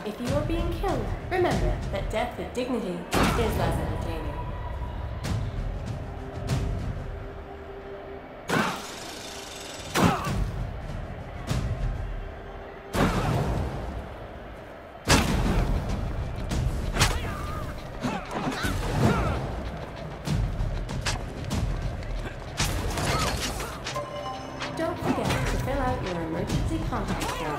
If you are being killed, remember that death with dignity is less entertaining. Don't forget to fill out your emergency contact form.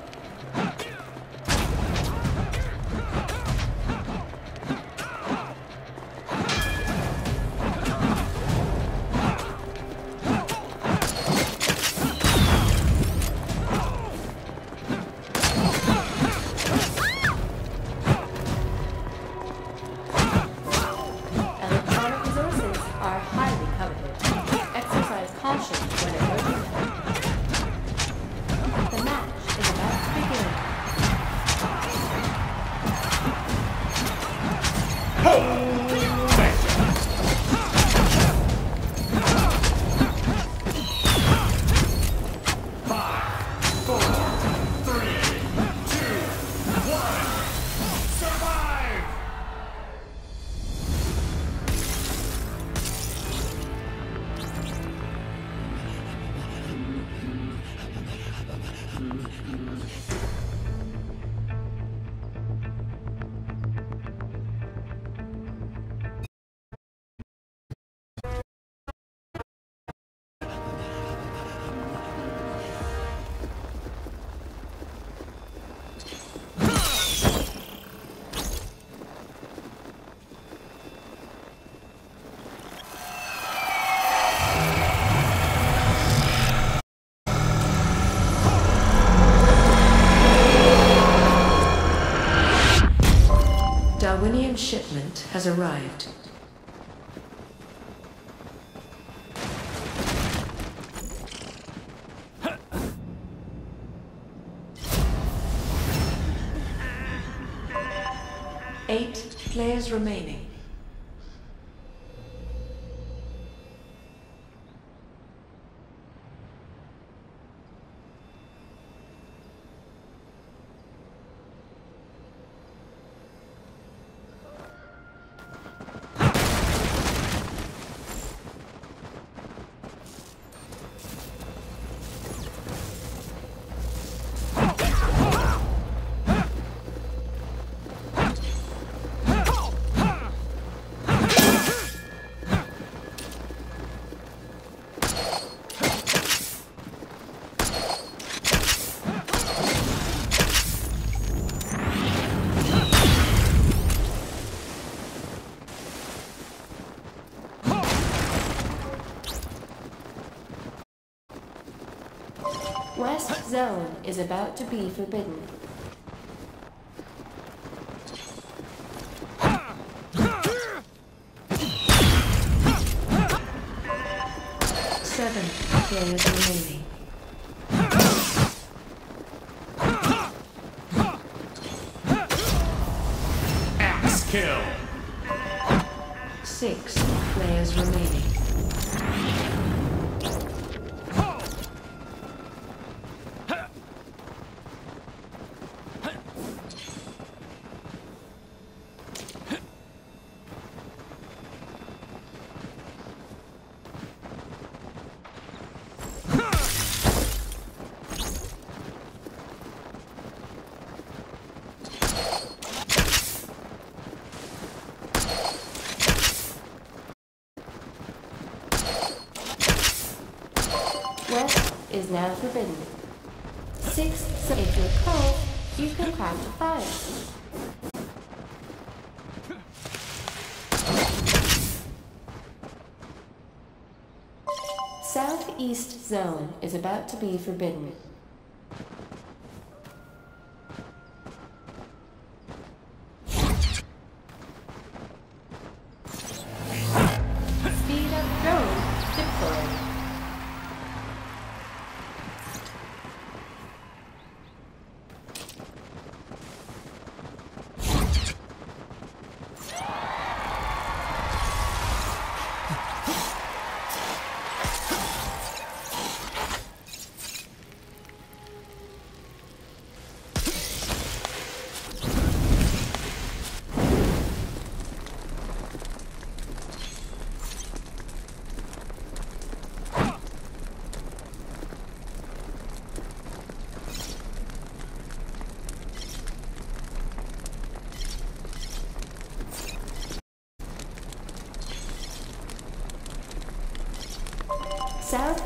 Electronic resources are highly coveted. Exercise caution when approaching them. The match is about to begin. Darwinian shipment has arrived. Eight players remaining. West Zone is about to be forbidden. Seven players remaining. Axe kill. Six players remaining. West is now forbidden. 6, so if you're cold, you can craft a fire. Southeast Zone is about to be forbidden. Speed up drone deployed.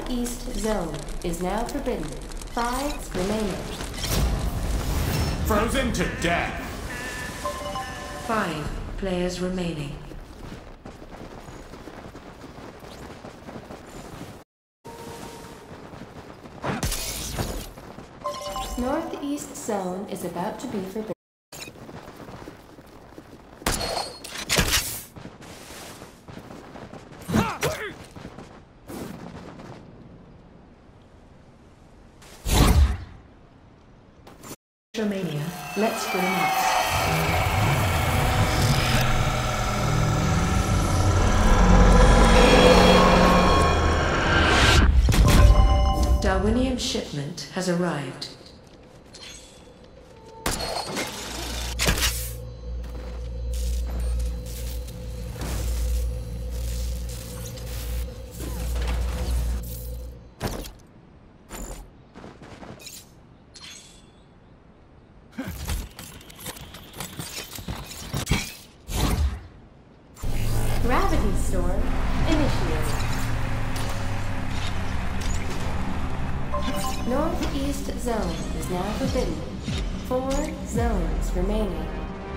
Southeast zone is now forbidden. 5 remaining. Frozen to death. 5 players remaining. Northeast zone is about to be forbidden. Romania, let's go nuts. Darwinian shipment has arrived. Gravity storm initiated. Northeast zone is now forbidden. 4 zones remaining.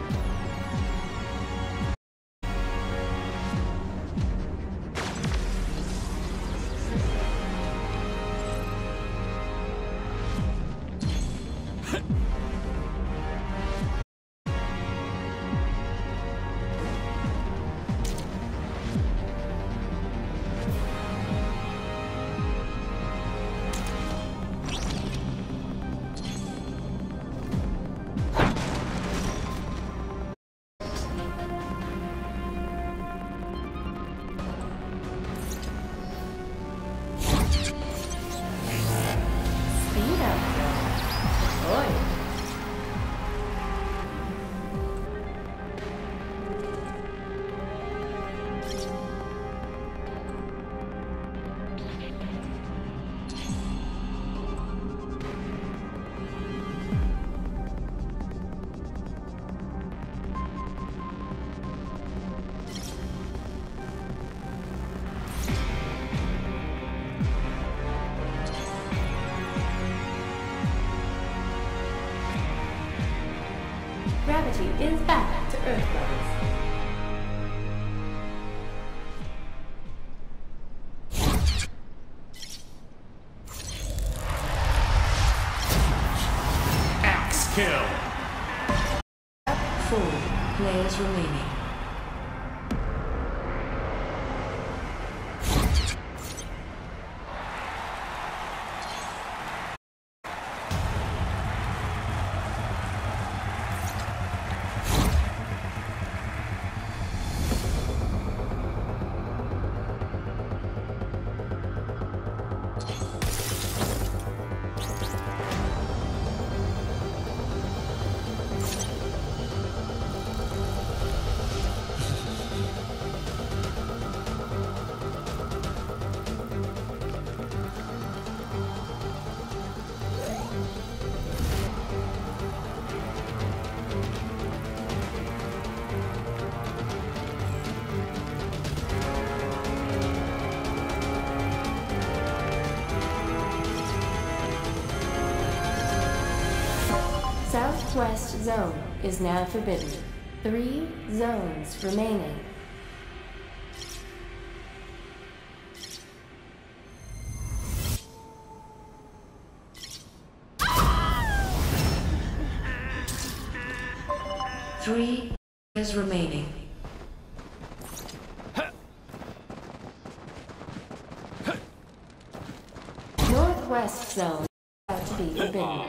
Speed up, Joe. Oi. Gravity is back to Earth levels. Axe kill. 4 players remaining. Southwest zone is now forbidden. 3 zones remaining. Three players remaining. Northwest zone is about to be forbidden.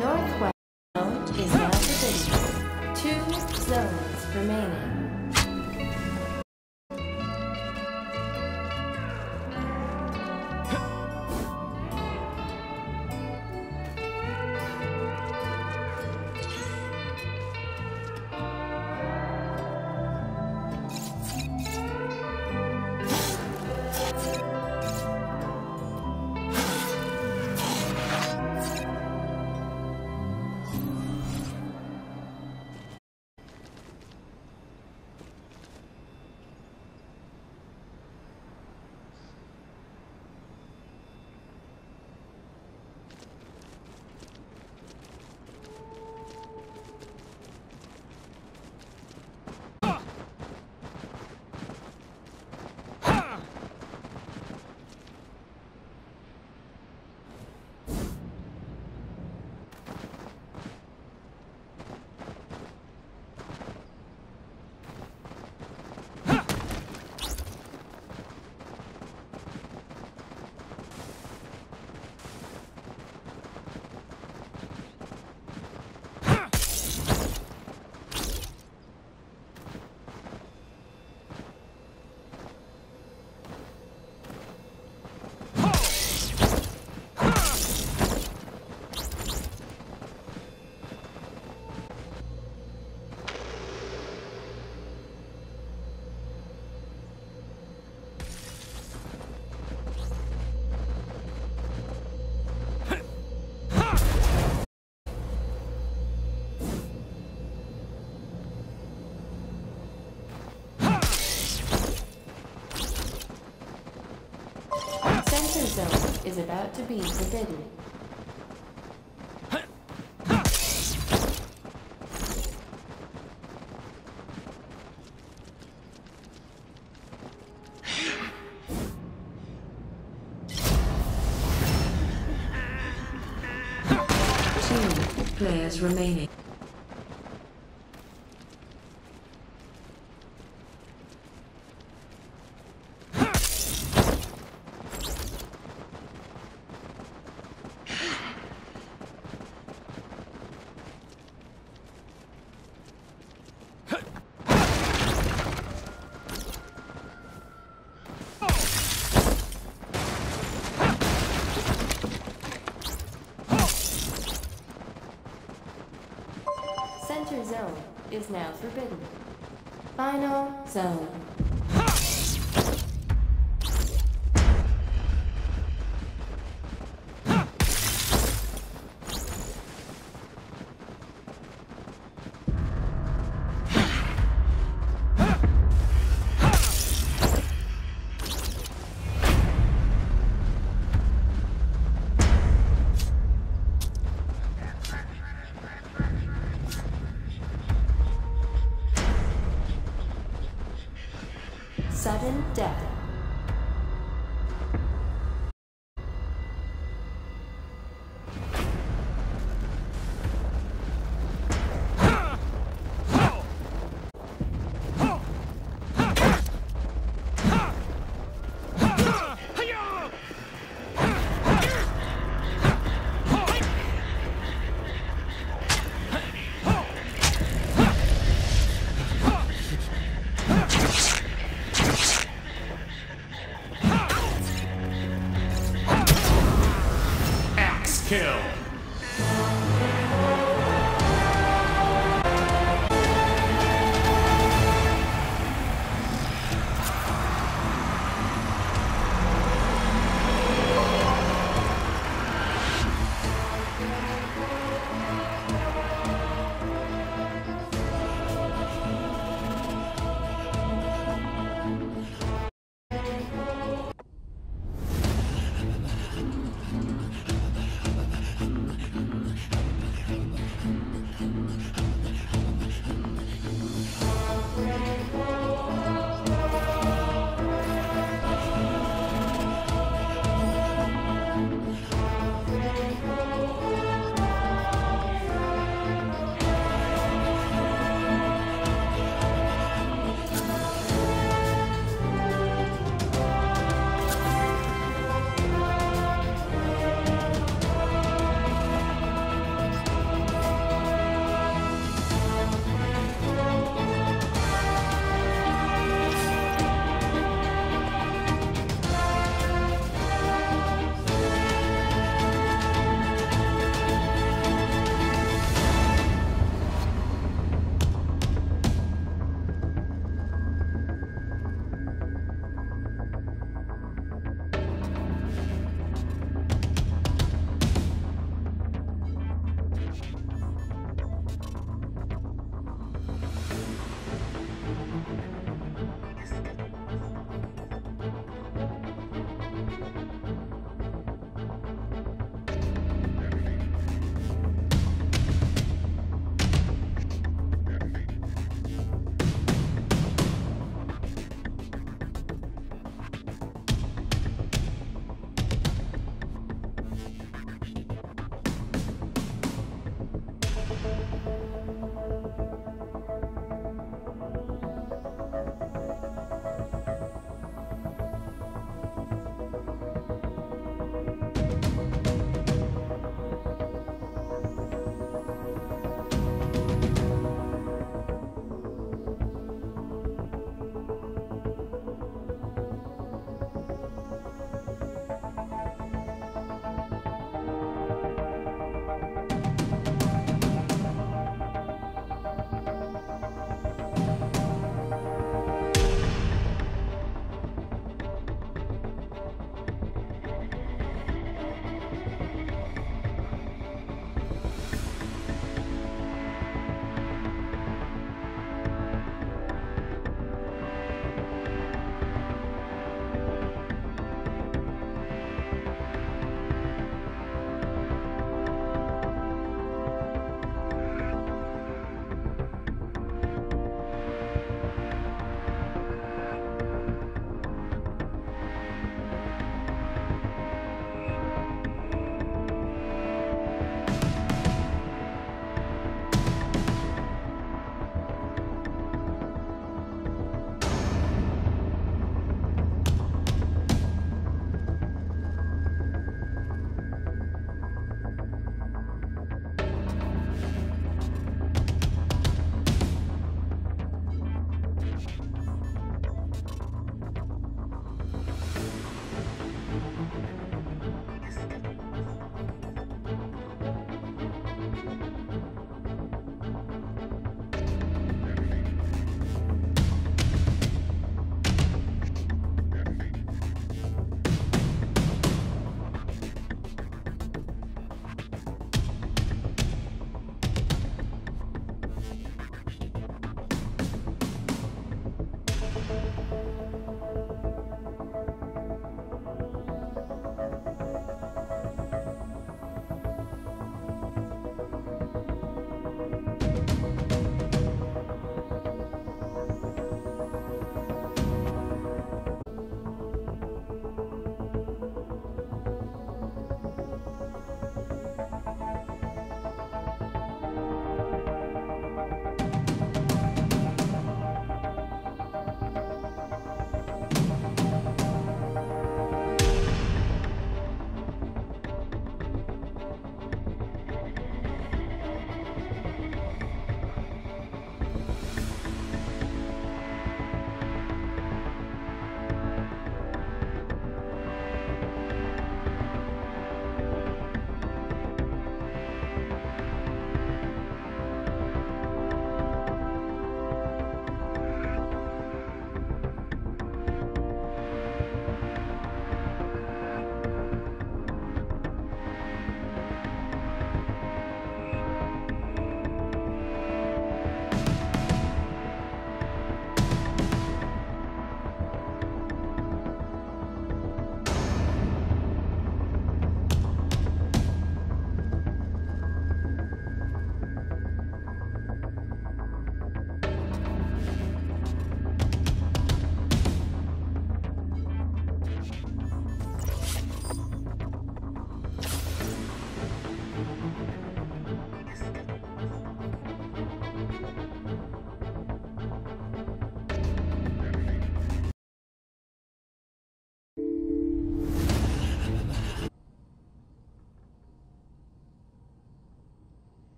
Northwest zone is now forbidden. 2 zones remaining. Center zone is about to be forbidden. Two players remaining. Center zone is now forbidden. Final zone. Sudden death. Kill.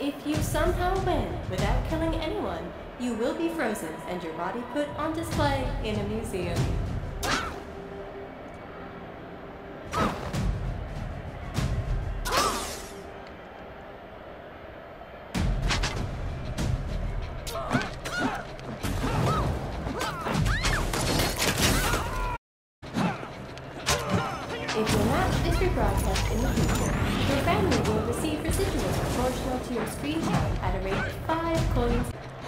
If you somehow win without killing anyone, you will be frozen and your body put on display in a museum. If your match is rebroadcast in the future, your family will receive residuals proportional to your screen time at a rate of 5 coins.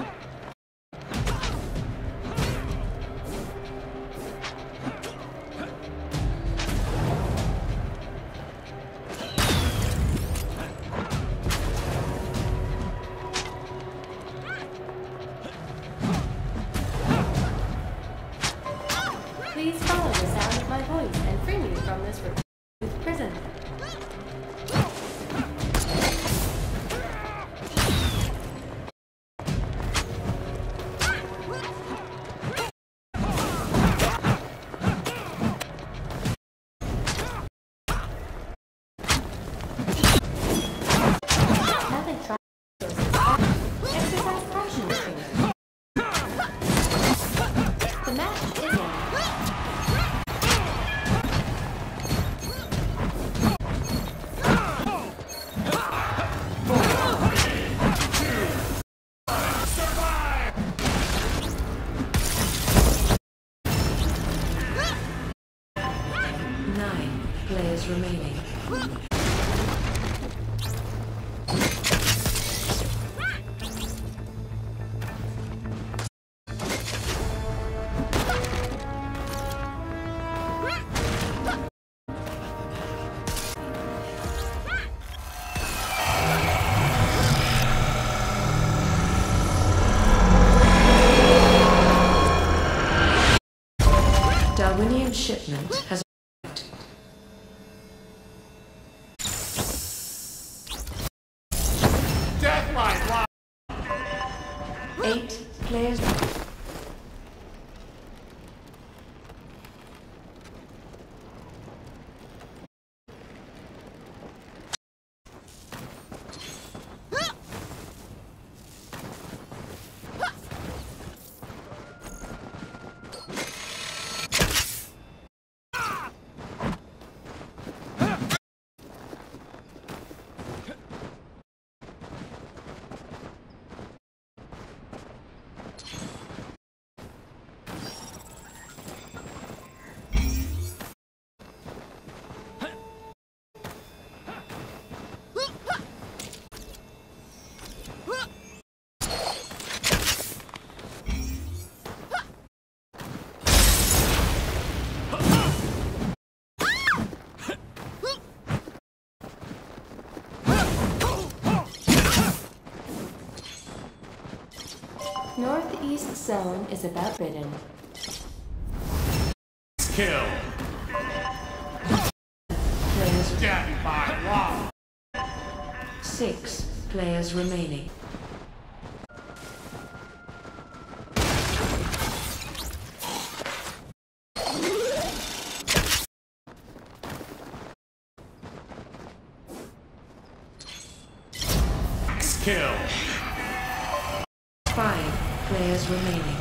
Please follow the sound of my voice and free me from this prison. Haven't tried exercise caution restraint. The match is on. Players remaining. Darwinian shipment has arrived. Deathlight! 8 players. Northeast zone is about bidden. Kill! Players. Death by wall! 6 players remaining. Kill! 5 players remaining.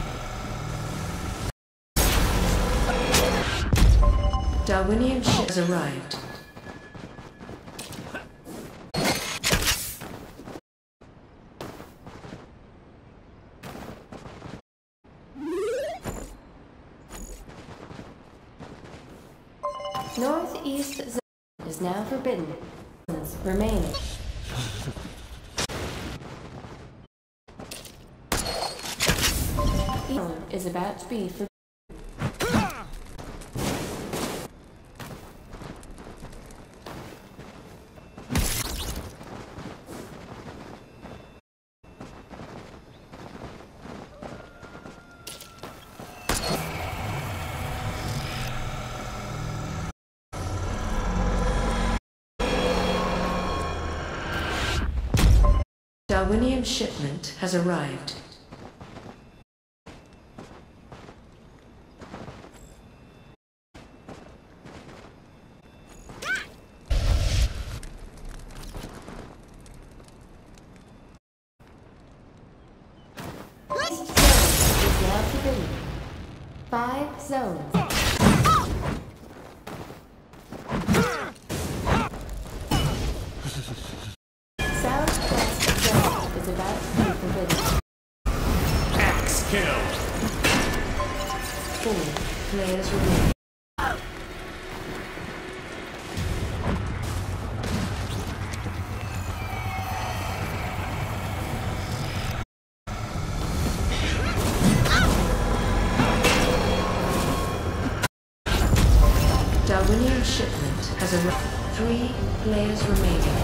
Darwinian ship has arrived. Northeast zone is now forbidden. Remaining. Zone is about to be forbidden. Darwinian shipment has arrived. 5 zones. Southwest zone is about to be forbidden. Axe kill. 4 players remaining. Darwinian shipment has arrived. 3 players remaining.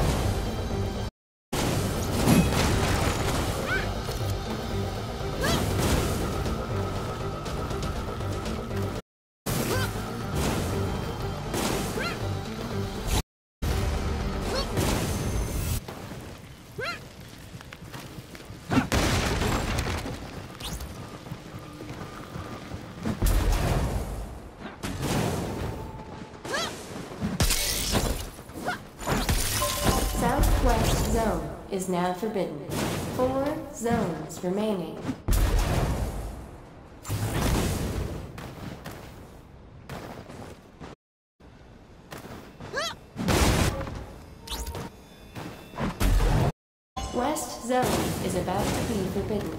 Southwest zone is now forbidden. 4 zones remaining. West zone is about to be forbidden.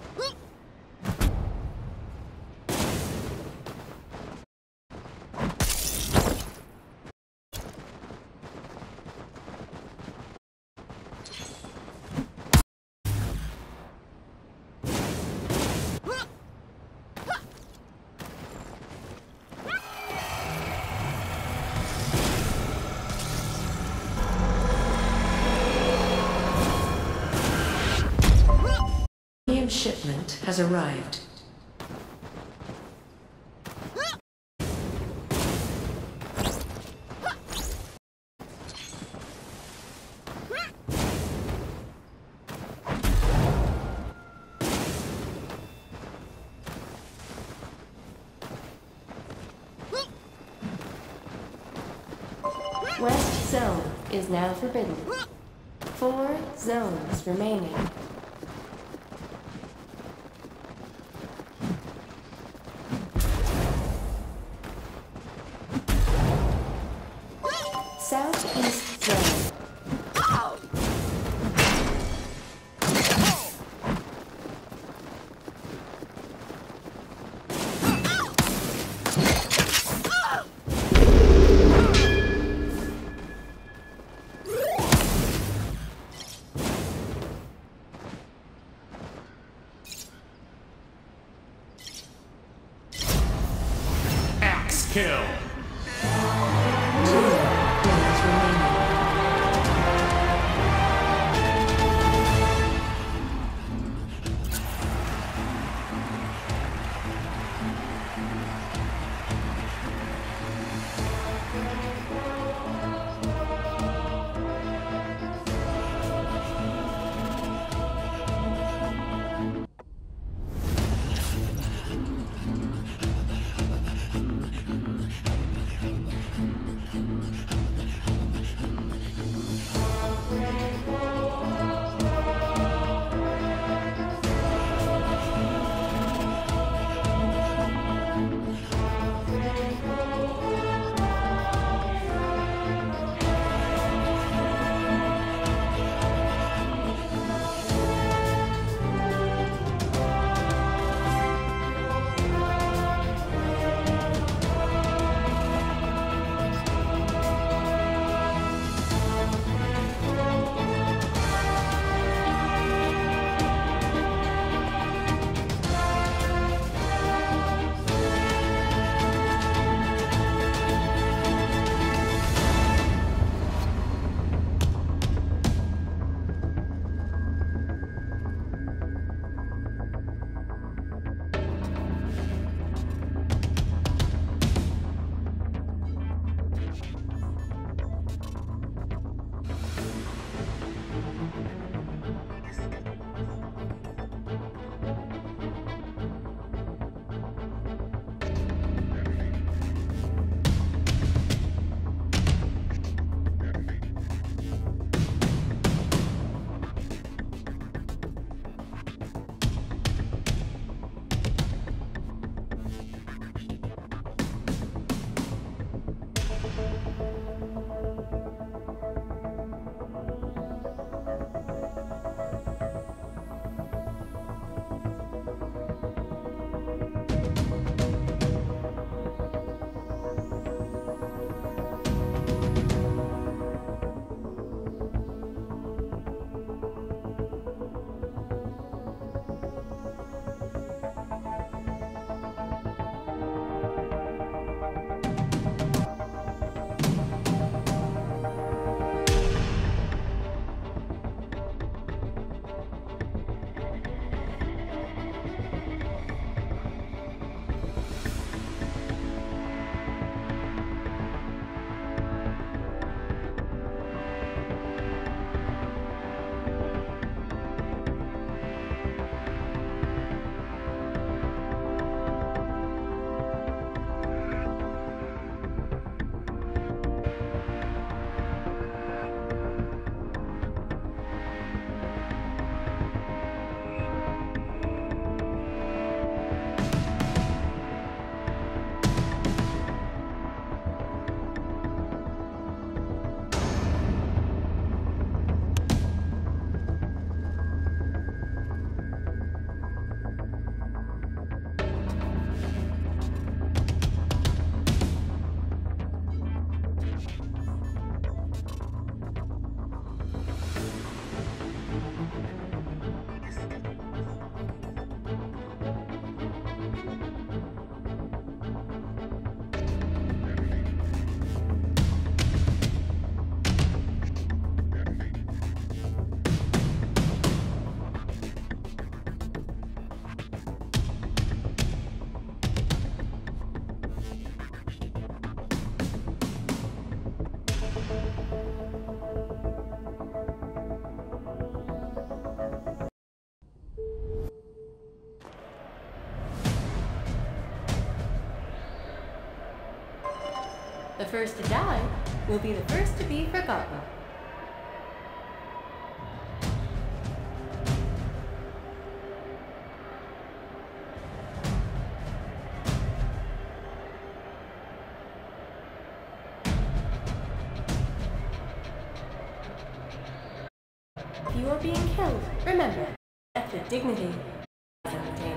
Darwinian shipment has arrived. West zone is now forbidden. 4 zones remaining. Southeast zone. Axe kill. 2 players remaining. first to die will be the first to be forgotten. If you are being killed, remember, death with dignity is entertaining.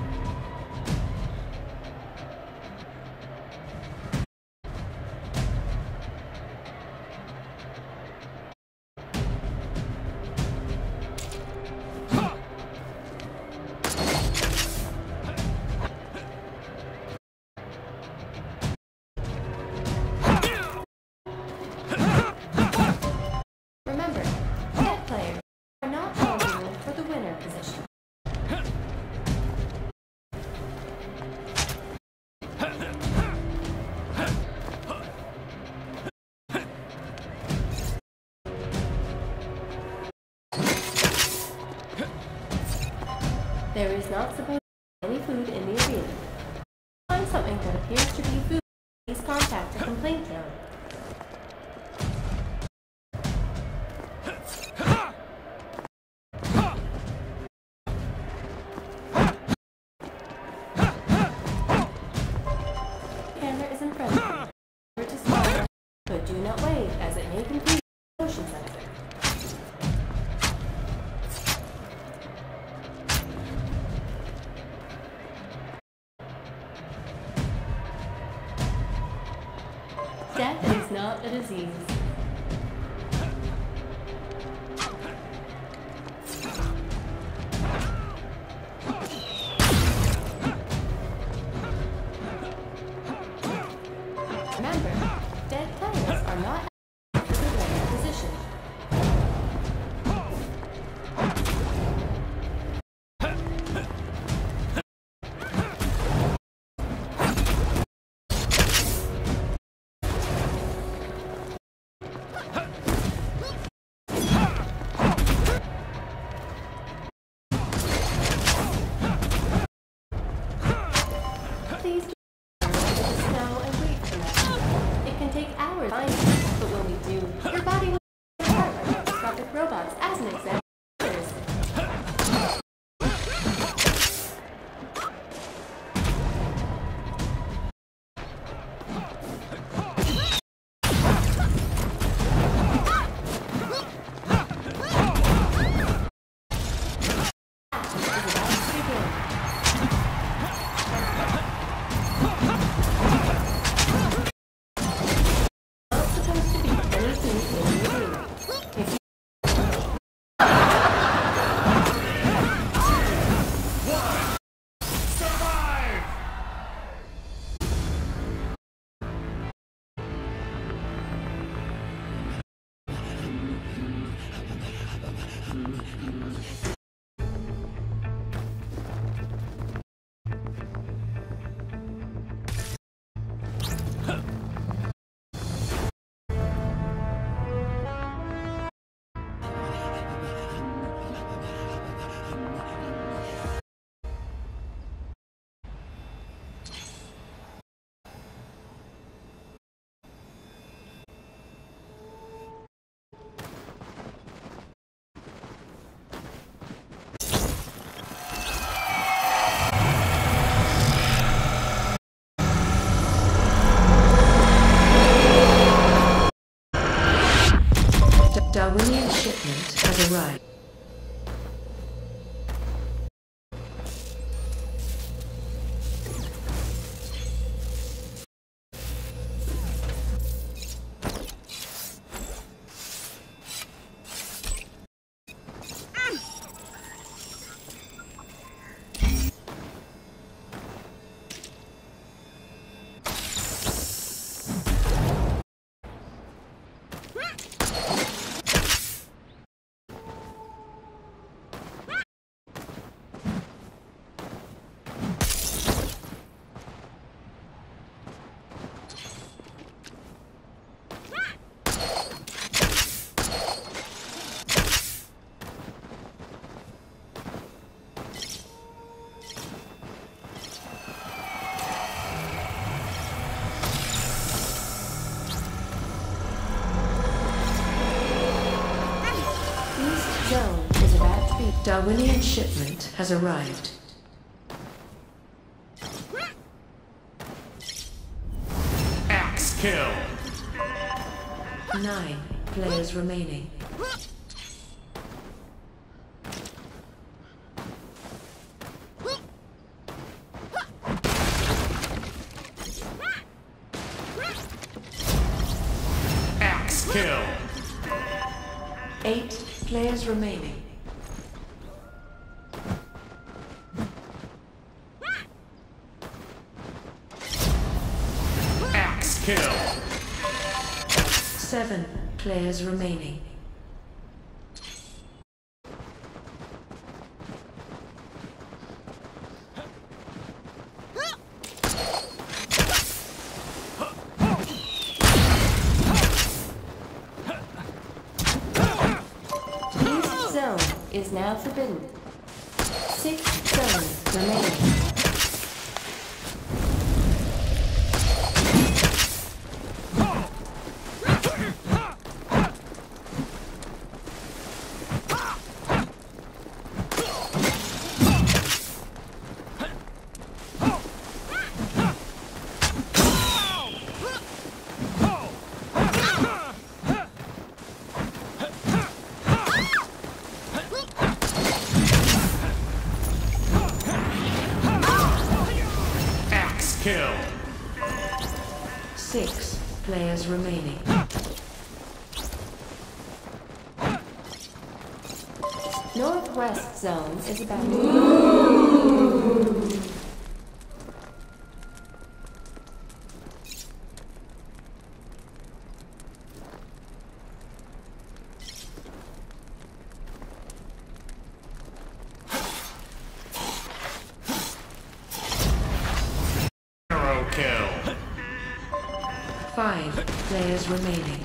Remember, dead players are not eligible for the winner position. There is not supposed to be any food in the arena. Find something that appears to be food, please contact a complaint counter. Camera is in front of you. Remember to smile, but do not wave as it may confuse the motion sensor. Death is not a disease. speed. Darwinian shipment has arrived. Axe kill. 9 players remaining. Axe kill. 8 players remaining. Axe kill. 7 players remaining. East zone is now forbidden. 6 zones remaining. Axe kill. 6 players remaining. Northwest zone is about. Arrow kill. 5 players remaining.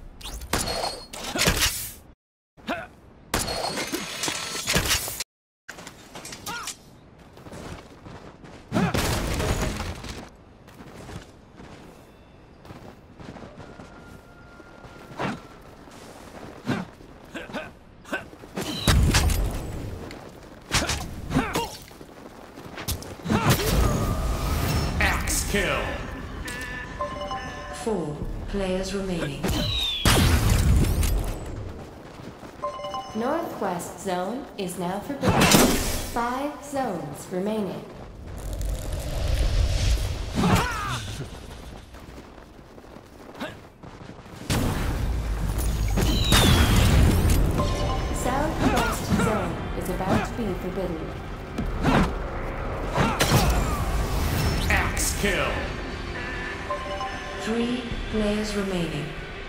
Axe kill. 4 players remaining. Northwest zone is now forbidden. 5 zones remaining. Southwest zone is about to be forbidden. Axe kill. 3 players remaining.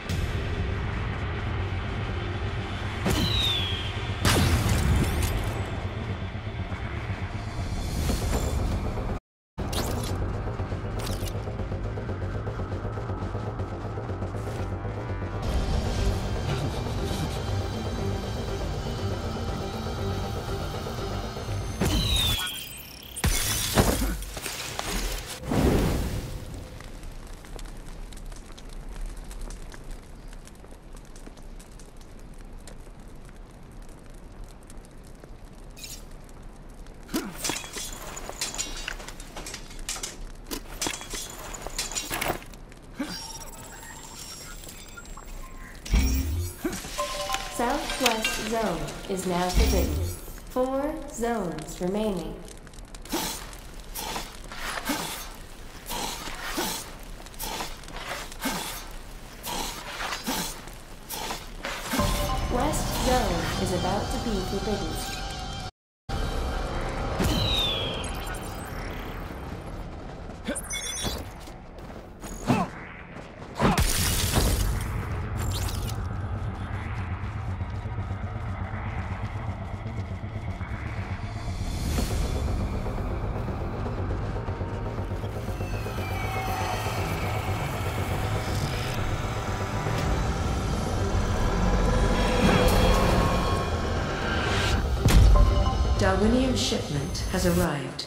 Southwest zone is now forbidden. 4 zones remaining. West zone is about to be forbidden. Darwinian shipment has arrived.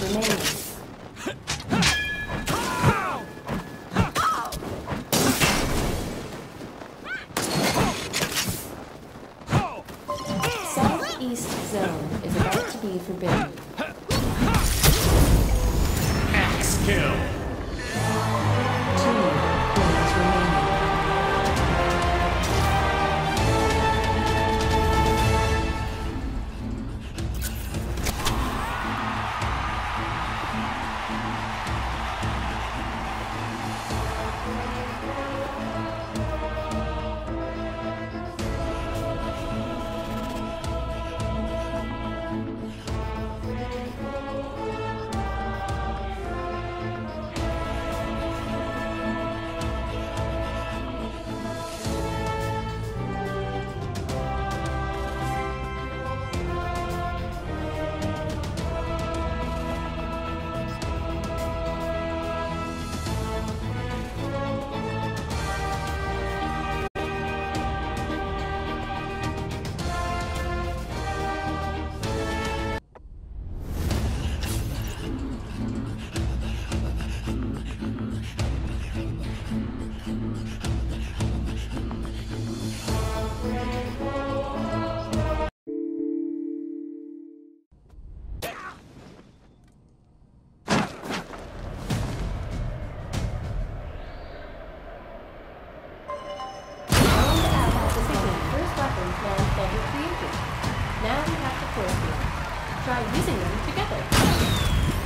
remaining. Southeast zone is about to be forbidden. Axe kill. 2 players remaining. Now we have to force them. Try using them together.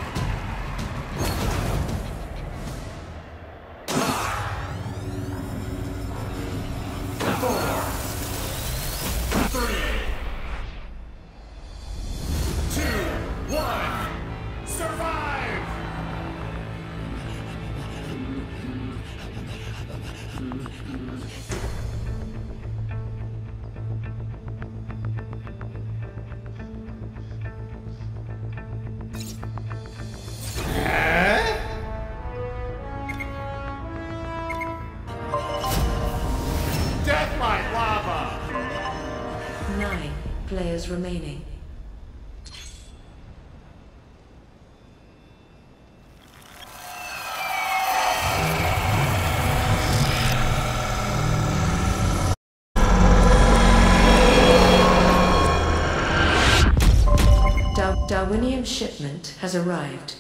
Survive! Deathlight lava! 9 players remaining. Darwinian shipment has arrived.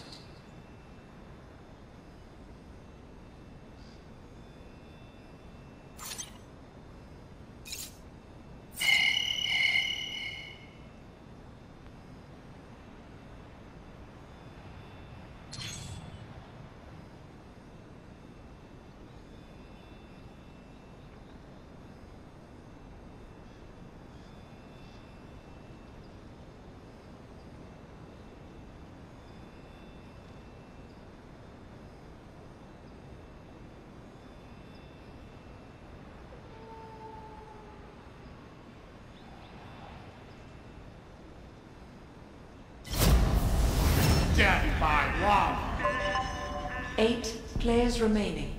Death by lava! 8 players remaining.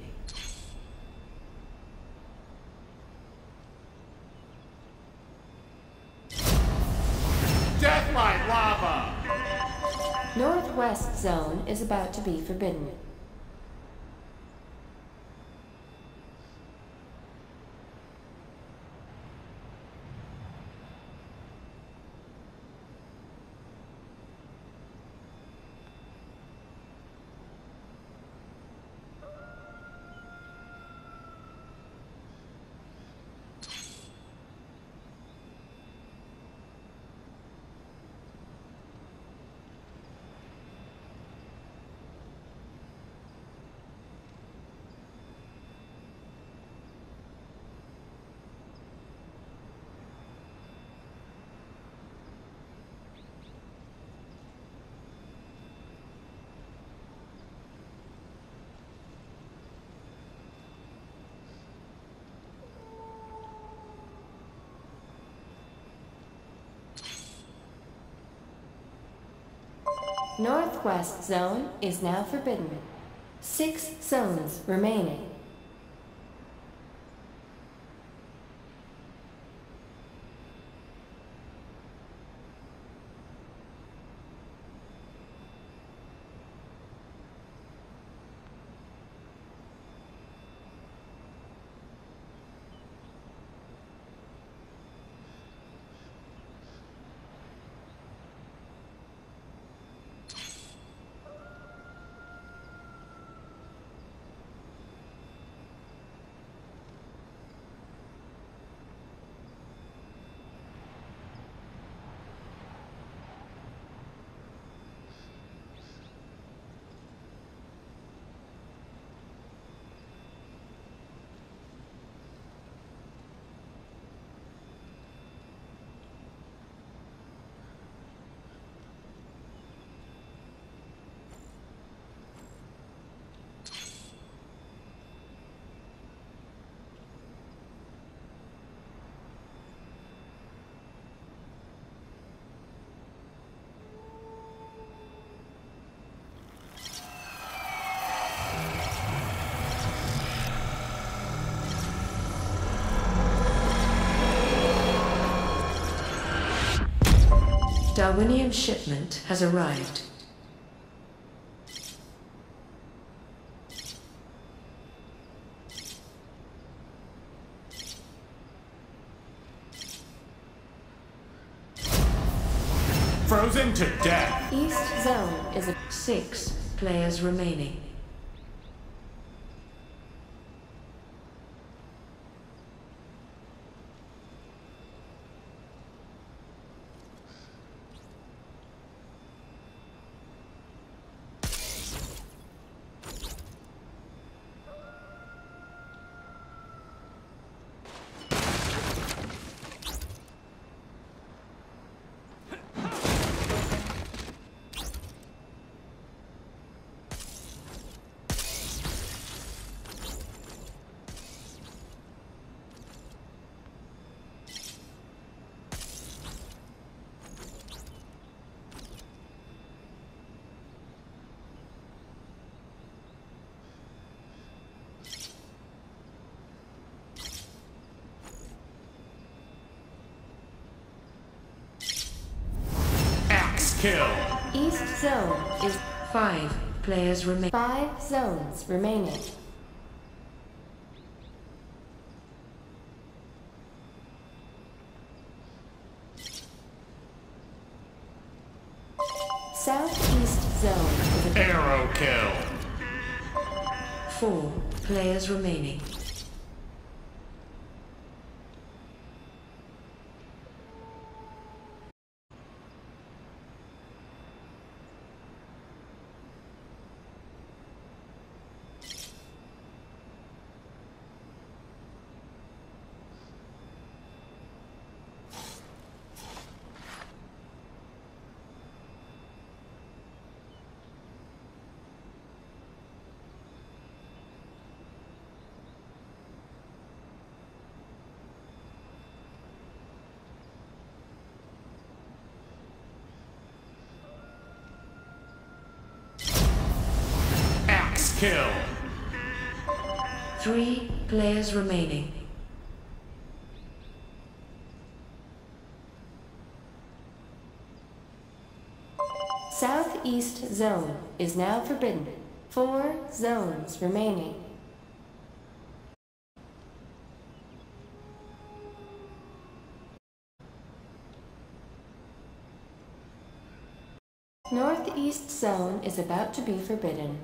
Deathlight lava! Northwest zone is about to be forbidden. Northwest zone is now forbidden. 6 zones remaining. Darwinium shipment has arrived. Frozen to death. East zone is a 6 players remaining. Kill. East zone is 5 players remain. 5 zones remaining. Southeast zone is a Arrow kill. 4 players remaining. Axe kill. 3 players remaining. Southeast zone is now forbidden. 4 zones remaining. Northeast zone is about to be forbidden.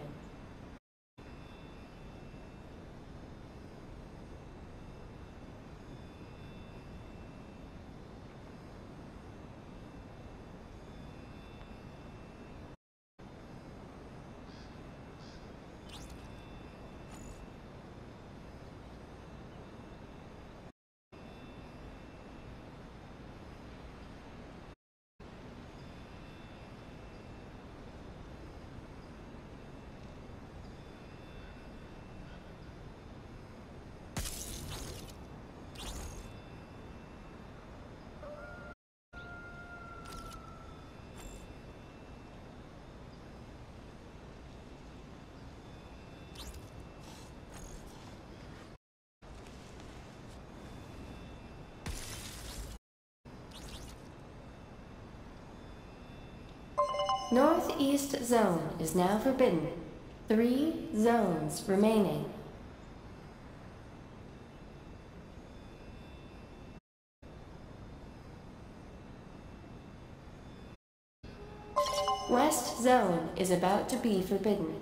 Northeast zone is now forbidden. 3 zones remaining. West zone is about to be forbidden.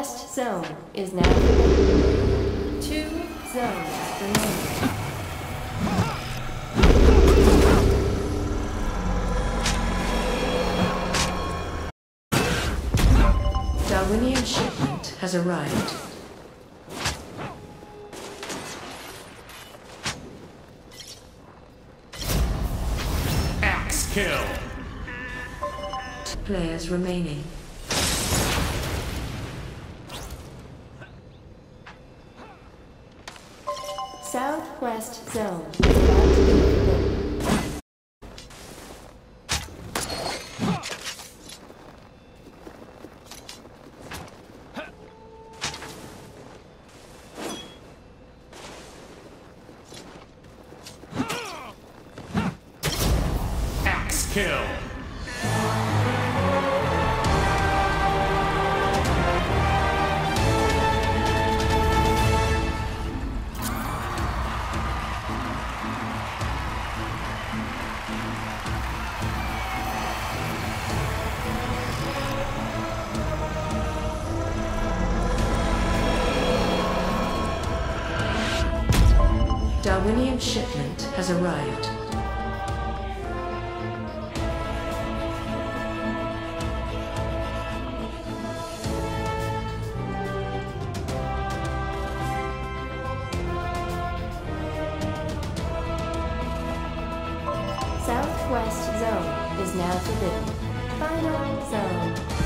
West zone is now forbidden. 2 zones remaining. Darwinian shipment has arrived. Axe kill. Players remaining. Southwest zone is about to be forbidden. Axe kill. Darwinian shipment has arrived. Southwest zone is now forbidden. Final zone.